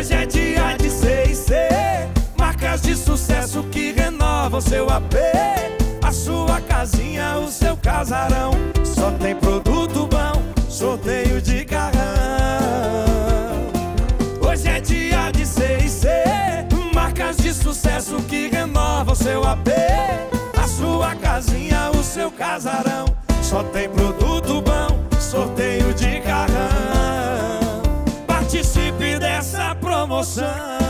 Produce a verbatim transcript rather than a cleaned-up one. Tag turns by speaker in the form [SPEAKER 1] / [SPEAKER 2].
[SPEAKER 1] Hoje é dia de C e C, marcas de sucesso que renovam seu A P. A sua casinha, o seu casarão, só tem produto bom, sorteio de carrão. Hoje é dia de C e C, marcas de sucesso que renovam seu A P. A sua casinha, o seu casarão, só tem produto bom, sorteio de carrão. Participe dessa promoção.